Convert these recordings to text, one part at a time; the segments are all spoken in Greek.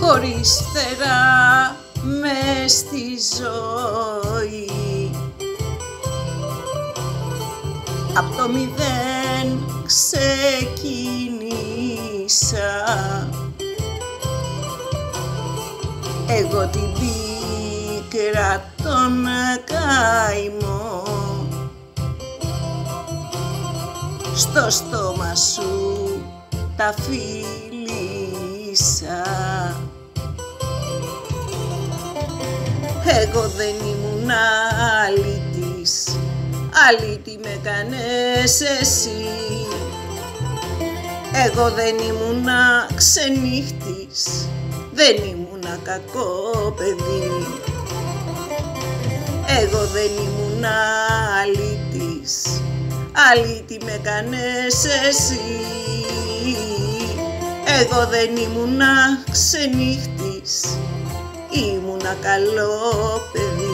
χωρίς φτερά μες στη ζωή. Απ' το μηδέν ξεκίνησα, εγώ την πίκρα τον καημό. Στο στόμα σου τα φίλησα, εγώ δεν ήμουν αλήτης, αλήτη με κάνες εσύ. Εγώ δεν ήμουνα ξενύχτης, δεν ήμουνα κακό παιδί. Εγώ δεν ήμουνα αλήτης, αλήτη με κάνες εσύ. Εγώ δεν ήμουνα ξενύχτης, ήμουνα καλό παιδί.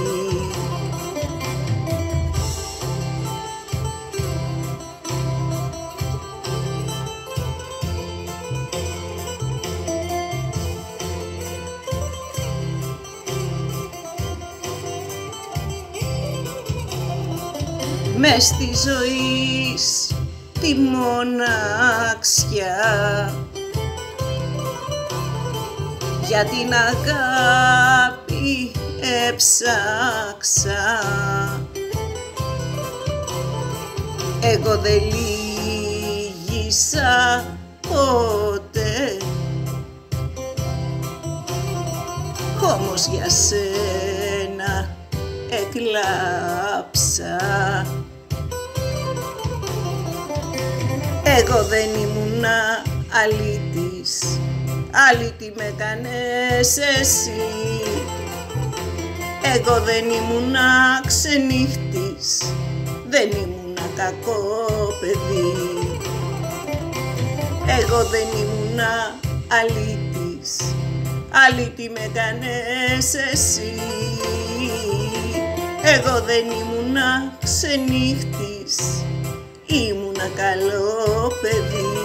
Μες στη ζωή τη μοναξιά, για την αγάπη έψαξα. Εγώ δεν λύγησα ποτέ, όμως για σένα εκλάψα. Εγώ δεν ήμουνα αλήτης, αλήτη με κάνες εσύ. Εγώ δεν ήμουνα ξενύχτης, δεν ήμουνα κακό παιδί. Εγώ δεν ήμουνα αλήτης, αλήτη με κάνες εσύ. Εγώ δεν ήμουνα ξενύχτης, ήμουνα καλό παιδί.